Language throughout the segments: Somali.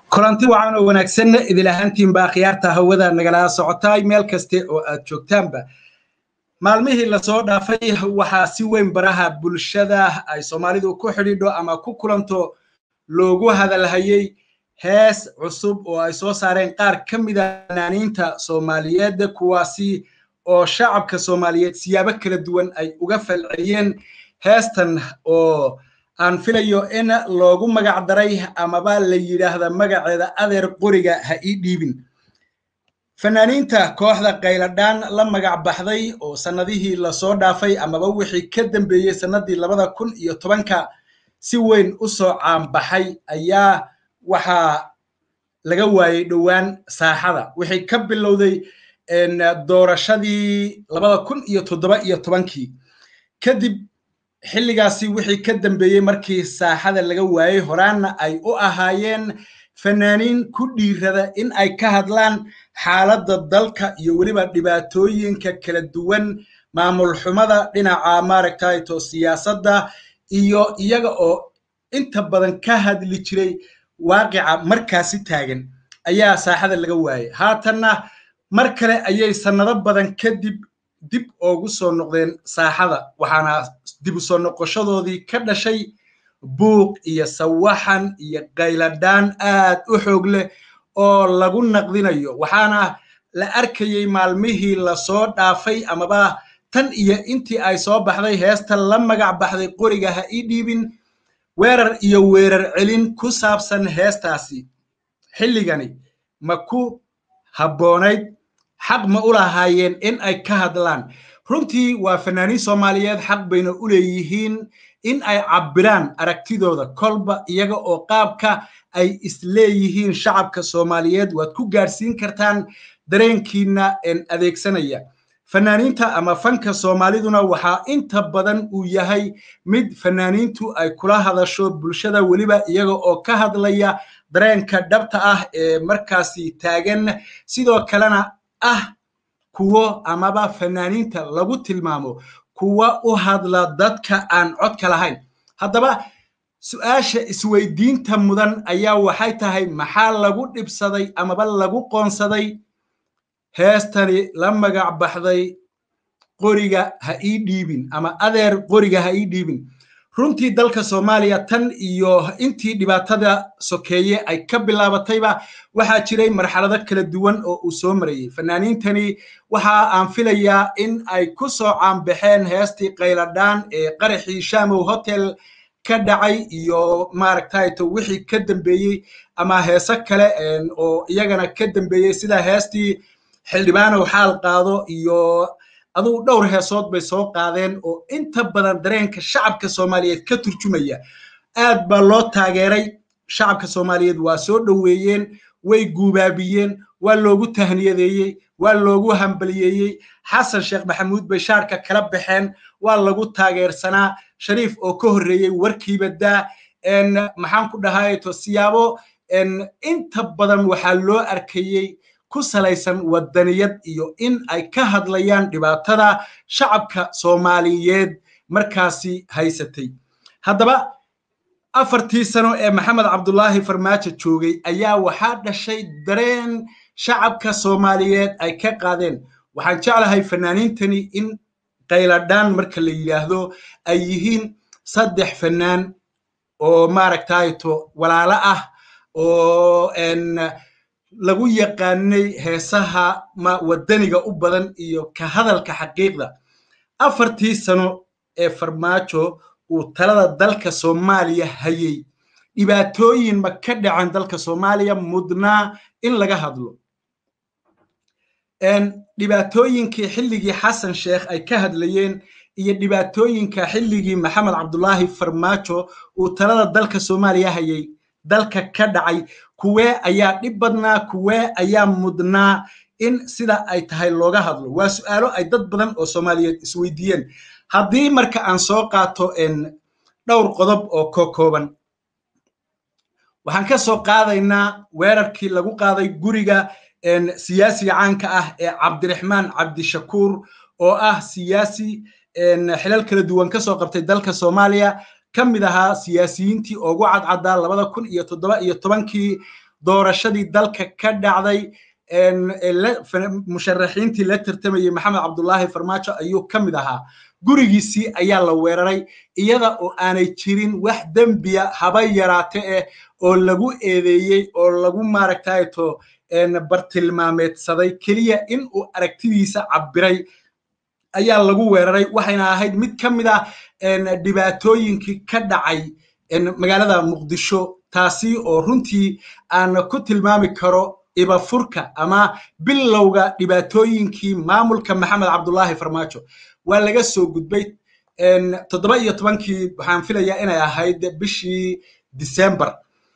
kulanti wacan oo wanaagsan idil ahaantiin baa khiyaarta hawada nagala socotay meel kaste oo aad joogtaanba maalmihii la soo dhaafay waxaa si weyn baraha bulshada ay Soomaalidu ku xidhiidho ama ku kulanto loogu hadalhayay hees cusub oo ay soo saareen qaar ka mid ah fanaaniinta Soomaaliyeed kuwaasi oo shacabka Soomaaliyeed siyaabo kala duwan ay uga falceliyeen heestan oo aan filayo in loogu magac daray ama ba la yiraahdo magaceeda adeer qoriga ha ii dhiibin fanaaniinta kooxda qayladaan la magac baxday oo sanadihii la soo dhaafay ama wixii ka dambeeyay sanadii 2010 si weyn u soo caanbaxay ayaa waxa laga waayay dhawaan saaxada wixii ka bilowday doorashadii 2017 kadib xilligaasi wixii ka dambeeyay markii saaxada laga waayay horaana ay u ahaayeen fanaaniin ku dhiirada in ay ka hadlaan xaaladda dalka iyo waliba dhibaatooyinka kala duwan maamul xumada dhinaca maaragtay siyaasadda iyo iyaga oo inta badan ka hadli jiray waaqica markaasi taagan ayaa saaxada laga waayay haatanna mar kale ayay sanado badan kadib dib ugu soo noqdeen saaxada waxaana dib u soo noqoshadoodii ka dhashay buuq iyo sawaxan iyo qayladaan aad u xoog leh oo lagu naqdinayo waxaana la arkayay maalmihii la soo dhaafay amaba tan iyo intii ay soo baxday heesta la magac baxday qoriga ha ii dhiibin weerar iyo weerar celin ku saabsan heestaasi xilligani ma ku habboonayd xaq ma u lahaayeen in ay ka hadlaan runtii waa fanaaniin Soomaaliyeed xaq bayna u leeyihiin in ay cabiraan aragtidooda kolba iyaga oo qaabka ay isleeyihiin shacabka Soomaaliyeed waad ku gaarsiin kartaan dareenkiina adeegsanaya fanaaniinta ama fanka Soomaaliduna waxa inta badan uu yahay mid fanaaniintu ay kula hadasho bulshada waliba iyaga oo ka hadlaya dareenka dhabta ah ee markaasi taagan sidoo kalena kuwo amaba fanaaniinta lagu tilmaamo kuwa u hadla dadka aan codka lahayn haddaba su'aasha isweydiinta mudan ayaa waxay tahay maxaa lagu dhibsaday amaba lagu qoonsaday heestani la magac baxday qoriga ha ii dhiibin ama adeer qoriga ha ii dhiibin runtii dalka Soomaaliya tan iyo intii dhibaatada sokeeye ay ka bilaabatayba waxaa jiray marxalado kala duwan oo uu soo marayay fanaaniintani waxa aan filayaa in ay ku soo caanbaxeen heestii qayladaan ee qaraxii Shamow Hotel ka dhacay iyo maaragtay wixii ka dambeeyay ama heeso kale oo iyagana ka dambeeyay sida heestii xildhibaanow xaal qaado iyo aduu dhowr heesood bay soo qaadeen oo inta badan dareenka shacabka Soomaaliyeed ka turjumaya aad baa loo taageeray shacabka Soomaaliyeed waa soo dhaweeyeen way guubaabiyeen waa loogu tahniyadeeyay waa loogu hambaliyay Xasan Sheekh Maxamuud bay shaarka kala baxeen waa lagu taageersanaa Shariif oo ka horeeyay warkiiba daa maxaan ku dhahay siyaabo inta badan waxa loo arkayay ku salaysan wadaniyad iyo in ay ka hadlayaan dhibaatada shacabka Soomaaliyeed markaasi haysatay haddaba 4 sano ee Maxamed Cabdullaahi Farmaajo joogay ayaa waxa dhashay dareen shacabka Soomaaliyeed ay ka qaadeen waxaan jeclahay fanaaniintani in qayladaan marka la yiraahdo ay yihiin 3 fanaan oo maaragtay walaalo ah oo lagu yaqaanay heesaha ma wadaniga u badan iyo ka hadalka xaqiiqda 4 sano ee Farmaajo uu talada dalka Soomaaliya hayay dhibaatooyin ma ka dhacan dalka Soomaaliya mudnaa in laga hadlo dhibaatooyinkii xilligii Xasan Sheekh ay ka hadlayeen iyo dhibaatooyinka xilligii Maxamed Cabdullaahi Farmaajo uu talada dalka Soomaaliya hayay dalka ka dhacay kuwe ayaa dhib badnaa kuwe ayaa mudnaa in sida ay tahay looga hadlo waa su'aalo ay dad badan oo Soomaaliyeed isweydiiyeen haddii marka aan soo qaato dhowr qodob oo kooban waxaan ka soo qaadaynaa weerarkii lagu qaaday guriga siyaasiga caanka ah ee Cabdiraxmaan Cabdishakuur oo siyaasi xilal kala duwan ka soo qabtay dalka Soomaaliya kamid ahaa siyaasiyiintii ugu cadcada 2017 doorashadii dalka ka dhacday musharaxiintii la tartamayay maxamed cabdullaahi farmaajo ayuu ka mid ahaa gurigiisii ayaa la weeraray iyada oo aanay jirin wax dembiya haba yaraate oo lagu eedeeyey oo lagu maaragtayto bartilmaameedsaday keliya in uu aragtidiisa cabiray ayaa lagu weeraray waxayna ahayd mid ka mid ah dhibaatooyinkii ka dhacay magaalada muqdisho taasi oo runtii aan ku tilmaami karo ibafurka ama bilowga dhibaatooyinkii maamulka maxamed cabdullaahi farmaajo waa laga soo gudbay 17 waxaan filayaa inay ahayd bishii December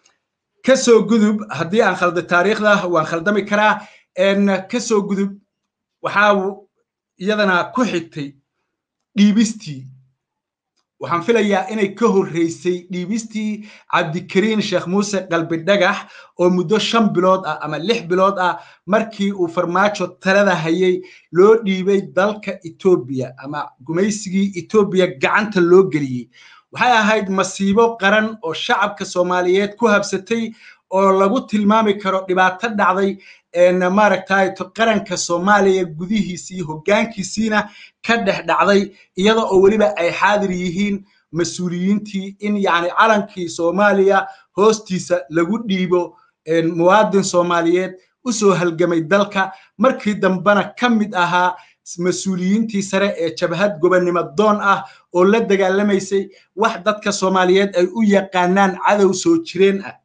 ka soo gudub haddii aan khaldo taariikhda waan khaldami karaa ka soo gudub waxaa iyadana ku xigtay dhiibistii waxaan filayaa inay ka horeysay dhiibistii cabdikariin sheekh muuse qalbi dhagax oo muddo 5 bilood ah ama 6 bilood ah markii uu farmaajo talada hayay loo dhiibay dalka Ethiopia ama gumaysigii Ethiopia gacanta loo geliyay waxay ahayd masiibo qaran oo shacabka Soomaaliyeed ku habsatay oo lagu tilmaami karo dhibaato dhacday maaragtay qaranka Soomaaliya gudihiisii hoggaankiisina ka dhacday iyada oo waliba ay xaadir yihiin mas'uuliyiintii in yaani calankii Soomaaliya hoostiisa lagu dhiibo muwaadin Soomaaliyeed u soo halgamay dalka markii dambana ka mid ahaa mas'uuliyiintii sare ee jabhad gobonnimo doon ah oo la dagaalamaysay wax dadka Soomaaliyeed ay u yaqaanaan cadow soo jireen ah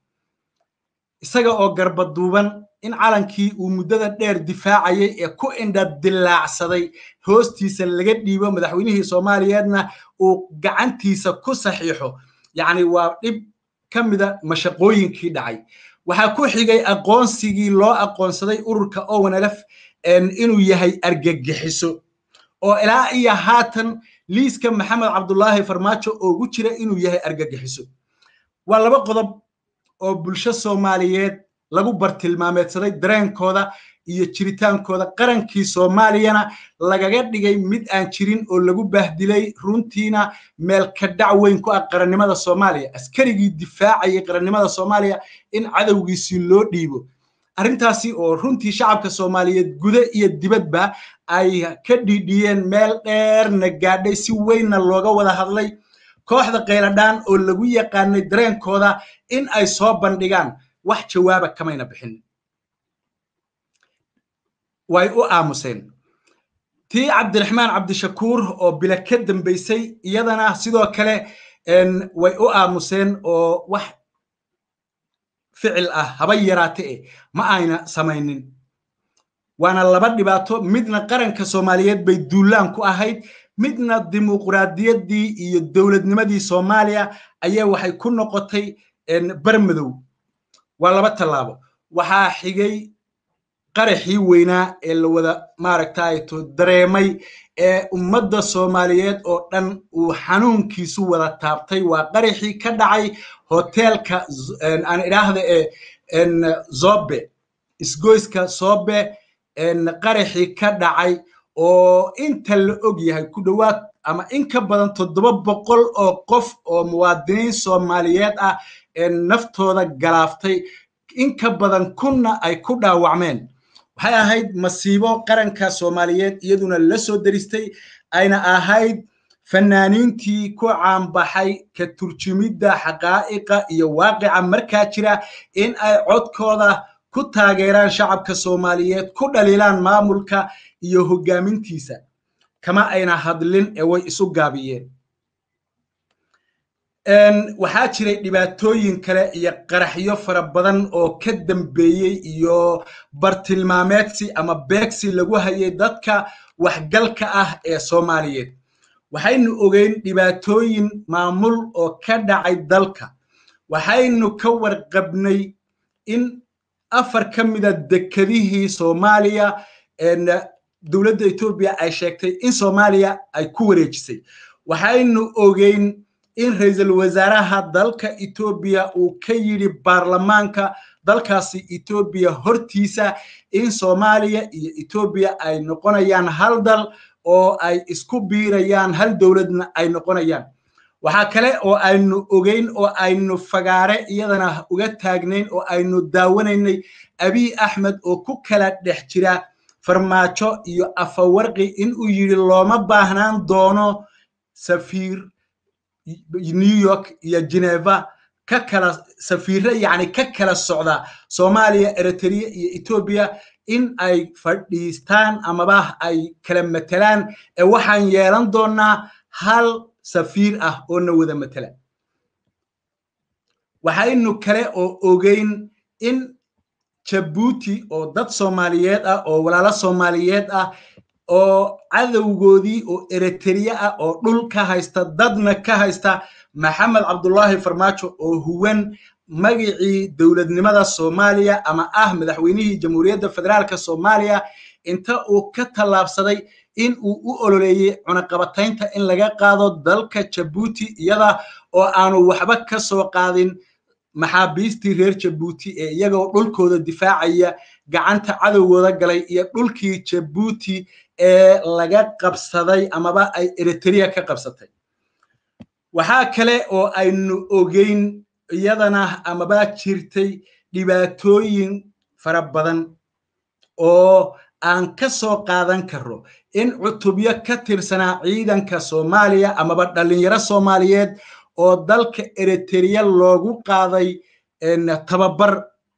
isaga oo garbaduuban in calankii uu muddada dheer difaacayay ee ku indha dilaacsaday hoostiisa laga dhiibo madaxweynihii Soomaaliyeedna uu gacantiisa ku saxiixo yaani waa dib kamida mashaqooyinkii dhacay waxa ku xigay aqoonsigii loo aqoonsaday ururka ONLF inuu yahay argagixiso oo ilaa iyo haatan liiska maxamed cabdullaahi farmaajo oo ugu jira inuu yahay argagixiso waa laba qodob oo bulsho Soomaaliyeed lagu bartilmaameedsaday dareenkooda iyo jiritaankooda qarankii Soomaaliyana lagaga dhigay mid aan jirin oo lagu baahdilay runtiina meel ka dacweyn ku qarannimada Soomaaliya askarigii difaacay qarannimada Soomaaliya in cadawgiisii loo dhiibo arrintaasi oo runtii shacabka Soomaaliyeed guda iyo dibadba ay ka dhidhiyeen meel dheerna gaadhay si weyn looga wada hadlay kooxda qeyladaan oo lagu yaqaanay dareenkooda in ay soo bandhigaan wax jawaaba kamayna bixin way u aamuseen tii cabdiraxmaan cabdishakuur oo bila ka dambeysay iyadana sidoo kale way u aamuseen oo wax ficil ah haba yaraatee ma ayna samaynin waana laba dhibaato midna qaranka Soomaaliyeed bay duulaan ku ahayd midna dimuqraadiyadii iyo dawladnimadii Soomaaliya ayaa waxay ku noqotay barmadow waa laba talaabo waxa xigay qaraxii weynaa ee la wada maaragtay dareemay ee ummadda Soomaaliyeed oo dhan uu xanuunkiisu wada taabtay waa qaraxii ka dhacay hotelka aan iraahdo Zobe isgoyska Zobe qaraxii ka dhacay oo inta la og yahay ku dhawaad ama in ka badan 700 oo qof oo muwaadiniin Soomaaliyeed ah naftooda galaaftay in ka badan kunna ay ku dhaawacmeen waxay ahayd masiibo qaranka Soomaaliyeed iyaduna la soo daristay ayna ahayd fanaaniintii ku caanbaxay ka turjumidda xaqaa'iqa iyo waaqica markaa jira in ay codkooda ku taageeraan shacabka Soomaaliyeed ku dhaliilaan maamulka iyo hoggaamintiisa kama ayna hadlin ee way isu gaabiyeen waxaa jiray dhibaatooyin kale iyo qaraxyo fara badan oo ka dambeeyay iyo bartilmaameedsi ama beegsi lagu hayay dadka waxgalka ah ee Soomaaliyeed waxaynu ogeyn dhibaatooyin maamul oo ka dhacay dalka waxaynu ka warqabnay in afar kamida dekadihii Soomaaliya dawladda Ethiopia ay sheegtay in Soomaaliya ay ku wareejisay waxaynu ogeyn in ra'iisul wasaaraha dalka Ethiopia uu ka yiri baarlamaanka dalkaasi Ethiopia hortiisa in Soomaaliya iyo Ethiopia ay noqonayaan hal dal oo ay isku biirayaan hal dawladna ay noqonayaan waxa kale oo aynu ogeyn oo aynu fagaare iyadana uga taagnayn oo aynu daawanaynay Abiy Ahmed oo ku kala dhex jira farmaajo iyo Afawarqi in uu yiri looma baahnaan doono safiir New York iyo Geneva ka kala safiirra yani ka kala socda Soomaaliya Eritrea iyo Ethiopia in ay fadhiistaan amaba ay kala matalaan waxaan yeelan doonaa hal safiir ah oo na wada matala waxaynu kale oo ogeyn in Djibouti oo dad Soomaaliyeed ah oo walaalo Soomaaliyeed ah oo cadawgoodii oo Eritrea ah oo dhul ka haysta dadna ka haysta Maxamed Cabdullaahi Farmaajo oo huwan magicii dawladnimada Soomaaliya ama madaxweynihii Jamhuuriyadda Federaalka Soomaaliya inta uu ka talaabsaday in uu u ololeeyay cunaqabataynta in laga qaado dalka Djibouti iyada oo aanu waxba ka soo qaadin maxaabiistii reer Djibouti ee iyagoo dhulkooda difaacaya gacanta cadawgooda galay iyo dhulkii Djibouti ee laga qabsaday amaba ay Eritrea ka qabsatay waxa kale oo aynu ogeyn iyadana amaba jirtay dhibaatooyin fara badan oo aan ka soo qaadan karo in cutubyo ka tirsanaa ciidanka Soomaaliya amaba dhalinyaro Soomaaliyeed oo dalka Eritrea loogu qaaday tababar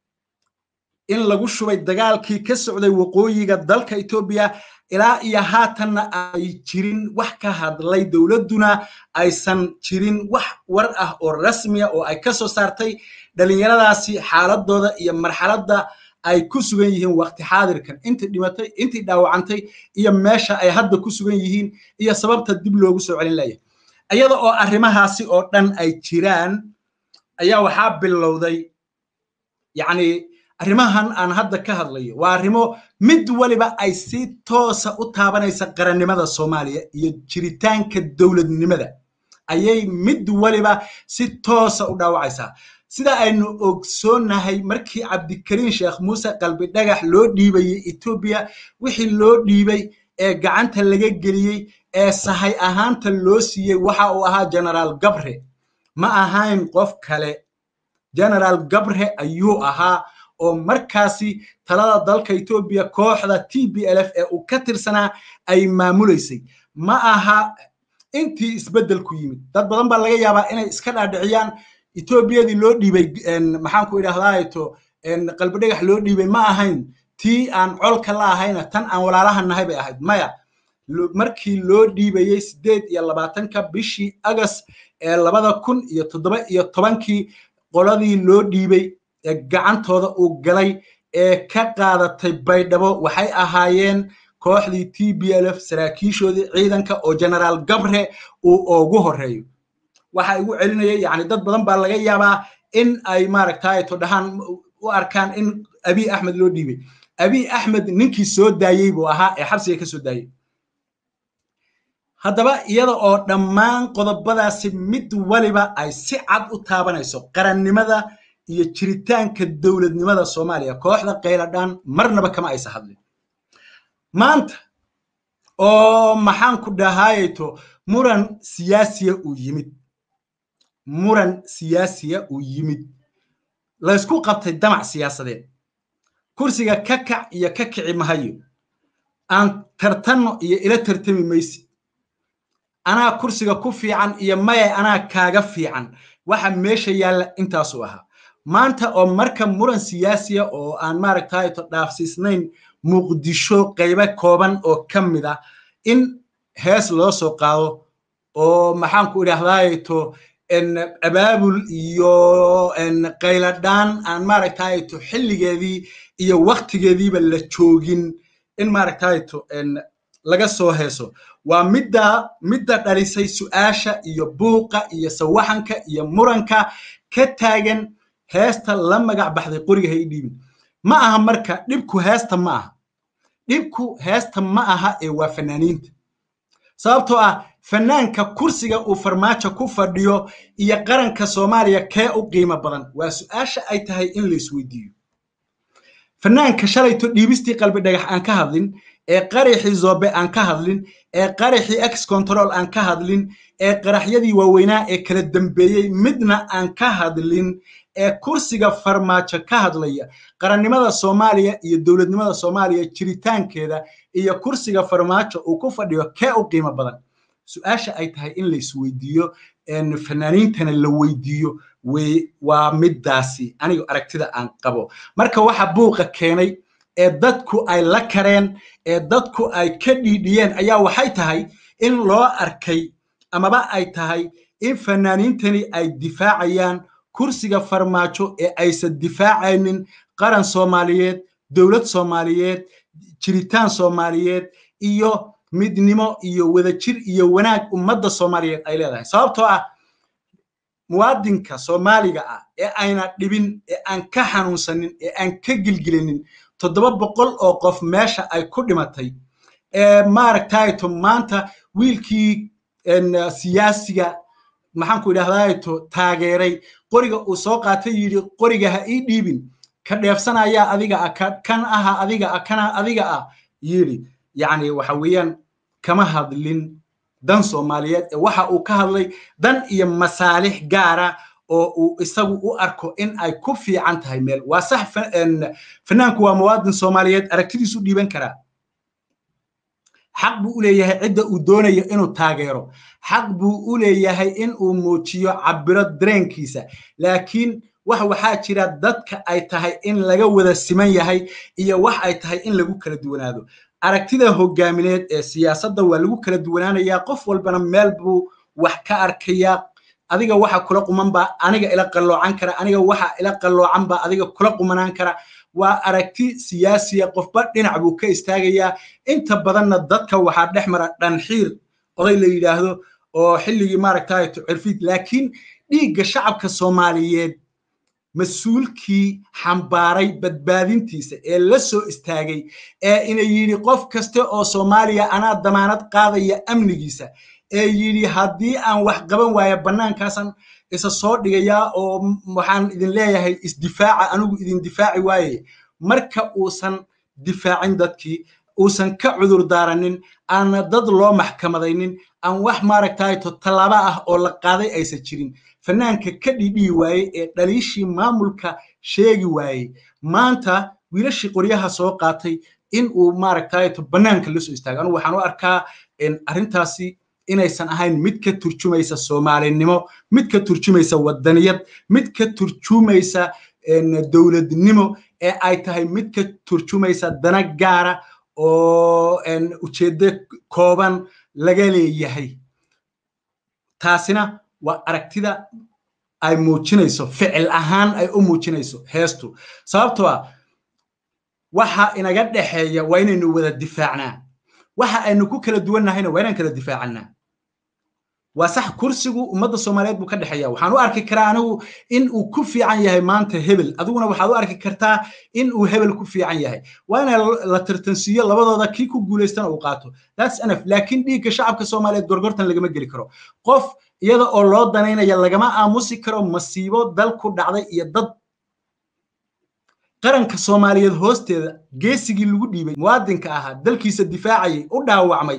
in lagu shubay dagaalkii ka socday waqooyiga dalka Ethiopia ilaa iyo haatanna ay jirin wax ka hadlay dawladuna aysan jirin wax war ah oo rasmi ah oo ay ka soo saartay dhalinyaradaasi xaaladooda iyo marxaladda ay ku sugan yihiin waqti xaadirkan intii dhimatay intii dhaawacantay iyo meesha ay hadda ku sugan yihiin iyo sababta dib loogu soo celin lahayo ayada oo arrimahaasi oo dhan ay jiraan ayaa waxa bilowday yani arrimahan aan hadda ka hadlayo waa arrimo mid waliba ay si toos ah u taabanaysa qarannimada Soomaaliya iyo jiritaanka dawladnimada ayay mid waliba si toos ah u dhaawacaysa sida aynu ogsoonahay markii Cabdikariin Sheekh Muuse Qalbi Dhagax loo dhiibay Ethiopia wixii loo dhiibay ee gacanta laga geliyay ee sahay ahaanta loo siiyay waxa uu ahaa General Gabre ma ahayn qof kale General Gabre ayuu ahaa oo markaasi talada dalka Ethiopia kooxda TPLF ee uu ka tirsanaa ay maamuleysay ma aha intii isbedel ku yimid dad badan baa laga yaabaa inay iska dhaadhiciyaan Ethiopia-dii loo dhiibay maxaan ku idhaahdaayo Qalbi Dhagax loo dhiibay ma ahayn tii aan colka la ahayna tan aan walaalaha nahay bay ahayd maya markii loo dhiibayay 28ka bishii August ee 2017 qoladii loo dhiibay gacantooda uu galay ee ka qaadatay Baydhabo waxay ahaayeen kooxdii TPLF saraakiishoodii ciidanka oo General Gabre uu ugu horeeyo waxa igu celinayay yani dad badan baa laga yaabaa in ay maaragtay to dhahan u arkaan in Abiy Ahmed loo dhiibay Abiy Ahmed ninkii soo daayay buu ahaa ee xabsiga ka soo daayay haddaba iyada oo dhammaan qodobadaasi mid waliba ay si cad u taabanayso qarannimada iyo jiritaanka dawladnimada Soomaaliya kooxda Qayladhaan marnaba kama aysa hadlin maanta oo maxaan ku dhahayto muran siyaasiya uu yimid la isku qabtay damac siyaasadeed kursiga ka kac iyo ka kici mahayo aan tartanno iyo ila tartami maysi anaa kursiga ku fiican iyo maya anaa kaaga fiican waxa meesha yaala intaas u ahaa maanta oo marka muran siyaasiya oo aan maaragtay to dhaafsiisnayn Muqdisho qaybo kooban oo kamid ah in hees loo soo qaado oo maxaan ku idhaahdaayo to abaabul iyo Qayladhaan aan maaragtay to xilligeedii iyo waqtigeediiba la joogin in maaragtay to laga soo heeso waa midda dhalisay su'aasha iyo buuqa iyo sawaxanka iyo muranka ka taagan heesta la magac baxday qoriga hay dhiibin ma aha marka dhibku heesta ma aha ee waa fanaaniinta sababtoo ah fanaanka kursiga uu Farmaajo ku fadhiyo iyo qaranka Soomaaliya kee u qiimo badan waa su'aasha ay tahay in la isweydiiyo fanaanka shalayto dhiibistii Qalbi Dhagax aan ka hadlin qaraxii Zobe aan ka hadlin qaraxii X control aan ka hadlin qaraxyadii waaweynaa kala dambeeyay midna aan ka hadlin kursiga farmaajo ka hadlaya qarannimada Soomaaliya iyo dawladnimada Soomaaliya jiritaankeeda iyo kursiga farmaajo uu ku fadhiyo kee u qiimo badan su'aasha ay tahay in la isweydiiyo fanaaniintana la weydiiyo waa midaasi aniga aragtida aan qabo marka waxa buuqa keenay dadku ay la kareen dadku ay ka dhiidhiyeen ayaa waxay tahay in loo arkay amaba ay tahay in fanaaniintani ay difaacayaan kursiga farmaajo aysan difaacaynin qaran Soomaaliyeed dawlad Soomaaliyeed jiritaan Soomaaliyeed iyo midnimo iyo wadajir iyo wanaag ummadda Soomaaliyeed ay leedahay sababtoo ah muwaadinka Soomaaliga ah ayna dhibin aan ka xanuunsanin aan ka gilgilinin 700 oo qof meesha ay ku dhimatay maaragtay maanta wiilkii siyaasiga maxaan ku idhaahdaa taageeray qoriga uu soo qaatay yiri qoriga ha ii dhiibin ka dheefsanaya adiga kan aha adiga kana adiga yiri yani waxa weeyaan kama hadlin dan Soomaaliyeed waxa uu ka hadlay dan iyo masaalix gaara oo uu isagu u arko in ay ku fiican tahay meel waa sax fanaanku waa muwaadin Soomaaliyeed aragtidiisu dhiiban kara xaq buu u leeyahay cidda uu doonayo inuu taageero xaq buu u leeyahay in uu muujiyo cabiro dareenkiisa laakiin waxa jira dadka ay tahay in laga wada siman yahay iyo wax ay tahay in lagu kala duwanaado aragtida hogaamineed siyaasadda waa lagu kala duwanaanayaa qof walbana meel buu wax ka arkaya adiga waxa kula quman ba aniga ila qaloocan kara aniga waxa ila qaloocan ba adiga kula qumanaan kara waa aragti siyaasiya qofba dhinac buu ka istaagaya inta badanna dadka waxa dhexmara dhanxiir oday la yiraahdo oo xilligii maaragtay cirfid laakiin dhiigga shacabka Soomaaliyeed mas'uulkii xambaaray badbaadintiisa la soo istaagay inay yiri qof kasta oo Soomaaliya ana damaanad qaadaya amnigiisa yiri haddii aan wax qaban waayo banaankaasan isa soo dhigaya oo waxaan idin leeyahay isdifaaca anigu idin difaaci waaye marka uusan difaacin dadkii uusan ka cudur daaranin aan dad loo maxkamadaynin aan wax maaragtay talaaba ah oo la qaaday aysan jirin fanaanka ka dhidhii waaye dhaliishii maamulka sheegi waaye maanta wiilashii qoryaha soo qaatay in uu maaragtay banaanka la soo istaago anigu waxaan u arkaa arintaasi inaysan ahayn mid ka turjumaysa Soomaalinimo mid ka turjumaysa wadaniyad mid ka turjumaysa dawladnimo ay tahay mid ka turjumaysa dana gaara oo ujeedo kooban laga leeyahay taasina waa aragtida ay muujinayso ficil ahaan ay u muujinayso heestu sababtoo waxa inaga dhaxeeya waa inaynu wada difaacnaa waxa aynu ku kala duwanahayna waa inaan kala difaacnaa waa sax kursigu ummadda Soomaaliyeed buu ka dhaxeeya waxaan u arki karaa anigu in uu ku fiican yahay maanta hebel adiguna waxaad u arki kartaa in uu hebel ku fiican yahay waana la tartansiyo labadooda kii ku guuleystan uu qaato that's enough laakiin dhiigga shacabka Soomaaliyeed gorgortan lagama geli karo qof iyada oo loo danaynaya lagama aamusi karo masiibo dal ku dhacday iyo dad qaranka Soomaaliyeed hoosteeda geesigii lagu dhiibay muwaadinka ahaa dalkiisa difaacay u dhaawacmay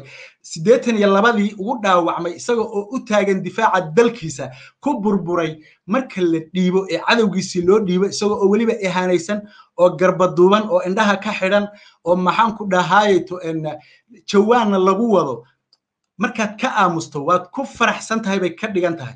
82 ugu dhaawacmay isaga oo u taagan difaaca dalkiisa ku burburay marka la dhiibo cadawgiisii loo dhiibo isaga oo waliba ihaanaysan oo garbaduuban oo indhaha ka xidhan oo maxaan ku dhahaayeeto jawaana lagu wado markaad ka aamusto waad ku faraxsan tahay bay ka dhigan tahay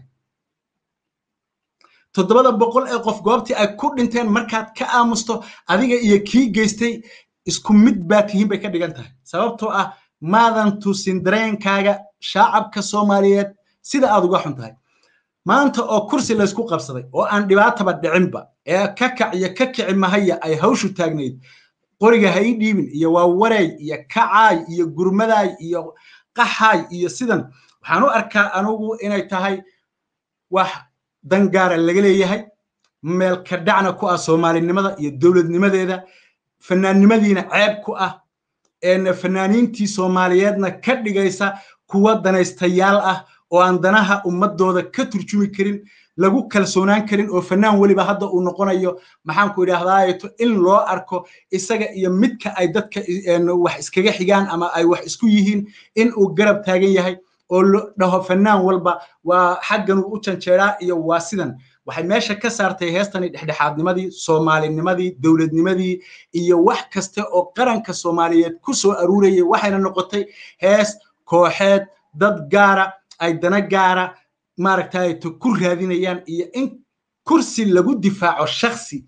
700 qof goobtii ay ku dhinteen markaad ka aamusto adiga iyo kii geystay isku mid baatihiin bay ka dhigan tahay sababtoo ah maadan tusin dareenkaaga shacabka Soomaaliyeed sida aad uga xun tahay maanta oo kursi la isku qabsaday oo aan dhibaataba dhicinba ka kac iyo ka kici mahaya ay hawshu taagneed qoriga hay dhiibin iyo waa wareey iyo kacaay iyo gurmadaay iyo qaxay iyo sidan waxaan u arkaa anigu inay tahay wax dangaara laga leeyahay meel ka dhacna ku ah Soomaalinimada iyo dawladnimadeeda fanaannimadiina ceeb ku ah fanaaniintii Soomaaliyeedna ka dhigaysa kuwa danaystayaal ah oo aan danaha ummadooda ka turjumi karin lagu kalsoonaan karin oo fanaan waliba hadda uu noqonayo maxaan ku idhaahdaayeeto in loo arko isaga iyo midka ay dadka wax iskaga xigaan ama ay wax isku yihiin in uu garab taagan yahay oo dhaho fanaan walba waa xaggan uu u janjeeraa iyo waa sidan waxay meesha ka saartay heestani dhexdhexaadnimadii soomaalinimadii dowladnimadii iyo wax kasta oo qaranka Soomaaliyeed ku soo aruurayay waxayna noqotay hees kooxeed dad gaara ay dana gaara maaragtay ku raadinayaan iyo in kursi lagu difaaco shakhsi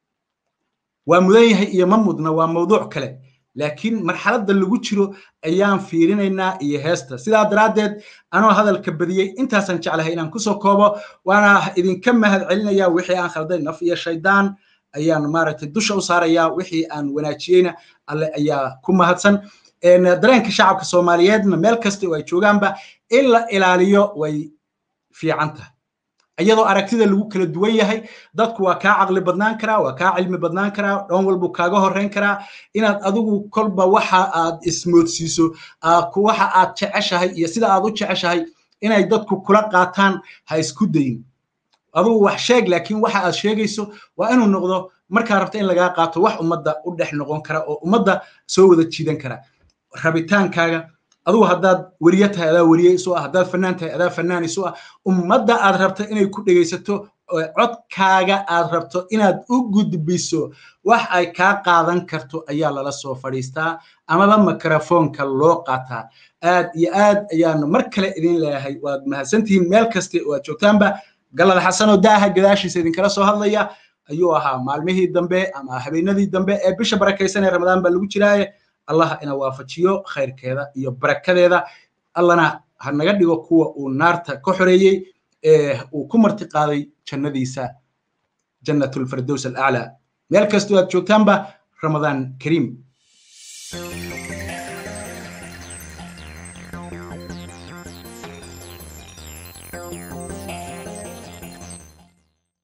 waa mudan yahay iyo ma mudna waa mawduuc kale laakiin marxaladda lagu jiro ayaan fiirinaynaa iyo heesta sidaa daraadeed anoo hadalka badiyay intaasan jeclahay inaan ku soo koobo waana idinka mahad celinayaa wixii aan khalday naf iyo shaydaan ayaan maaragtay dusha u saarayaa wixii aan wanaajiyeyna alle ayaa ku mahadsan dareenka shacabka Soomaaliyeedna meel kasta oo ay joogaanba in la ilaaliyo way fiican tahay iyadoo aragtida lagu kala duwan yahay dadku waa ka aqli badnaan karaa waa ka cilmi badnaan karaa dhan walba kaaga horeyn karaa inaad adigu kolba waxa aad ismoodsiiso waxa aad jeceshahay iyo sida aad u jeceshahay inay dadku kula qaataan ha isku dayin adigu wax sheeg laakiin waxa aad sheegayso waa inuu noqdo marka rabta in laga qaato wax ummadda u dhex noqon kara oo ummadda soo wada jiidan kara rabitaankaaga aduu haddaad wariye tahay adaa wariye isu ah haddaad fanaan tahay adaa fanaan isu ah ummadda aad rabto inay ku dhageysato codkaaga aad rabto inaad u gudbiso wax ay ka qaadan karto ayaa lala soo fadhiistaa amaba mikrofoonka loo qaataa aad iyo aad ayaan mar kale idin leeyahay waad mahadsantihiin meel kasta oo aad joogtaanba galad xasan oo daaha gadaashiisa idin kala soo hadlaya ayuu ahaa maalmihii dambe ama habeenadii dambe ee bisha barakaysan ee Ramadaan baa lagu jiraaye الله إنا وافجيو خير كذا يبرك كذا الله نا هنقدر قوة ونارته كحرية وكمرتقاضي جنديسة جنة الفردوس الأعلى ملك استوى شو كامبا رمضان كريم